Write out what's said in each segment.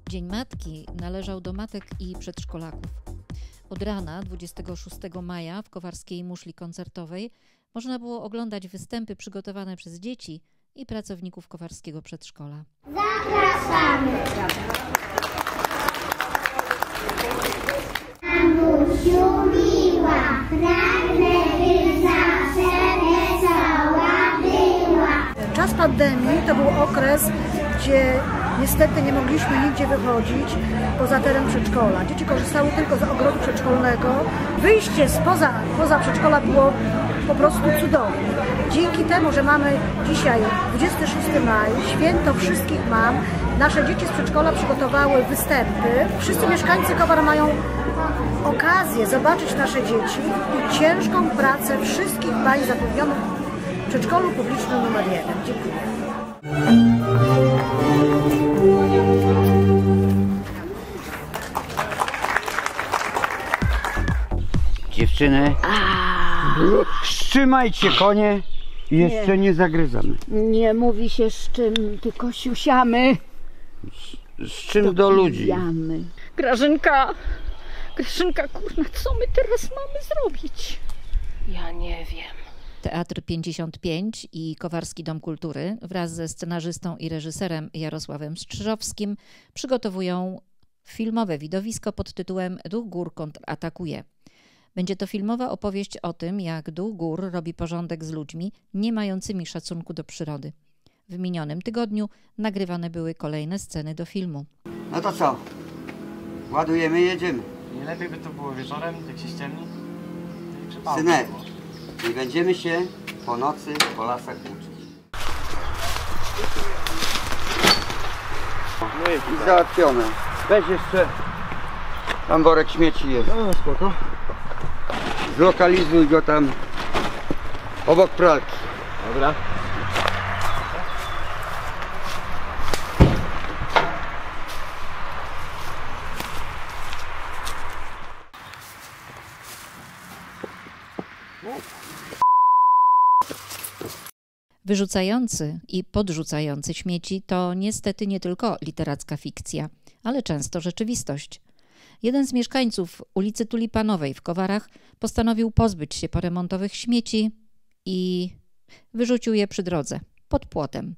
Dzień Matki należał do matek i przedszkolaków. Od rana 26 maja w kowarskiej muszli koncertowej można było oglądać występy przygotowane przez dzieci i pracowników kowarskiego przedszkola. Zapraszamy! Mamusiu miła, pragnę, by zawsze wesoła była. Czas pandemii to był okres, gdzie niestety nie mogliśmy nigdzie wychodzić poza teren przedszkola. Dzieci korzystały tylko z ogrodu przedszkolnego. Wyjście poza przedszkola było po prostu cudowne. Dzięki temu, że mamy dzisiaj 26 maj, święto wszystkich mam, nasze dzieci z przedszkola przygotowały występy. Wszyscy mieszkańcy Kowar mają okazję zobaczyć nasze dzieci i ciężką pracę wszystkich pań zatrudnionych w przedszkolu publicznym nr 1. Dziękuję. Dziewczyny, wstrzymajcie konie i jeszcze nie zagryzamy. Nie mówi się z czym, tylko siusiamy. Z czym do ludzi? Grażynka, kurna, co my teraz mamy zrobić? Ja nie wiem. Teatr 55 i Kowarski Dom Kultury wraz ze scenarzystą i reżyserem Jarosławem Strzyżowskim przygotowują filmowe widowisko pod tytułem Duch Gór kontratakuje. Będzie to filmowa opowieść o tym, jak Duch Gór robi porządek z ludźmi nie mającymi szacunku do przyrody. W minionym tygodniu nagrywane były kolejne sceny do filmu. No to co? Ładujemy, jedziemy. Nie lepiej by to było wieczorem, jak się ściemni? Synek, nie będziemy się po nocy po lasach uczyć. No I załatwione. Weź jeszcze, tam worek śmieci jest. no spoko. Zlokalizuj go tam obok pralki. Dobra. Wyrzucający i podrzucający śmieci to niestety nie tylko literacka fikcja, ale często rzeczywistość. Jeden z mieszkańców ulicy Tulipanowej w Kowarach postanowił pozbyć się poremontowych śmieci i wyrzucił je przy drodze, pod płotem.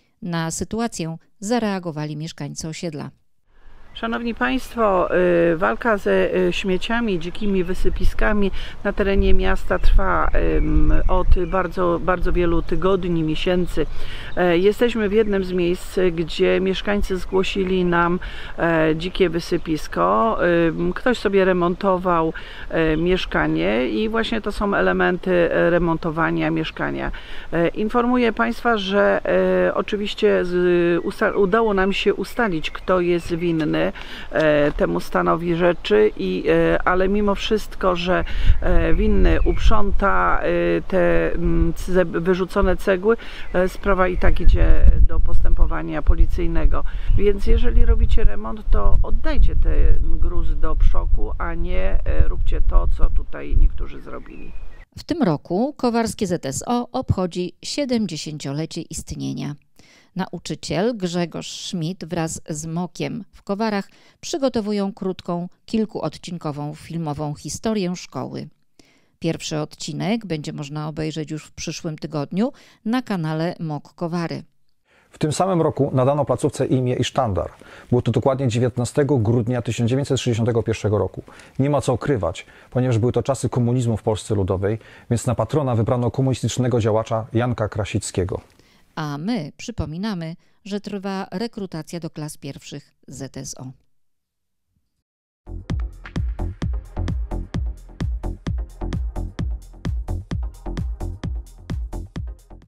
Na sytuację zareagowali mieszkańcy osiedla. Szanowni Państwo, walka ze śmieciami, dzikimi wysypiskami na terenie miasta trwa od bardzo wielu tygodni, miesięcy. Jesteśmy w jednym z miejsc, gdzie mieszkańcy zgłosili nam dzikie wysypisko. Ktoś sobie remontował mieszkanie i właśnie to są elementy remontowania mieszkania. Informuję Państwa, że oczywiście udało nam się ustalić, kto jest winny temu stanowi rzeczy, ale mimo wszystko, że winny uprząta te wyrzucone cegły, sprawa i tak idzie do postępowania policyjnego. Więc jeżeli robicie remont, to oddajcie ten gruz do przoku, a nie róbcie to, co tutaj niektórzy zrobili. W tym roku Kowarskie ZSO obchodzi 70-lecie istnienia. Nauczyciel Grzegorz Schmidt wraz z Mokiem w Kowarach przygotowują krótką, kilkuodcinkową filmową historię szkoły. Pierwszy odcinek będzie można obejrzeć już w przyszłym tygodniu na kanale Mok Kowary. W tym samym roku nadano placówce imię i sztandar. Było to dokładnie 19 grudnia 1961 roku. Nie ma co ukrywać, ponieważ były to czasy komunizmu w Polsce Ludowej, więc na patrona wybrano komunistycznego działacza Janka Krasickiego. A my przypominamy, że trwa rekrutacja do klas pierwszych ZSO.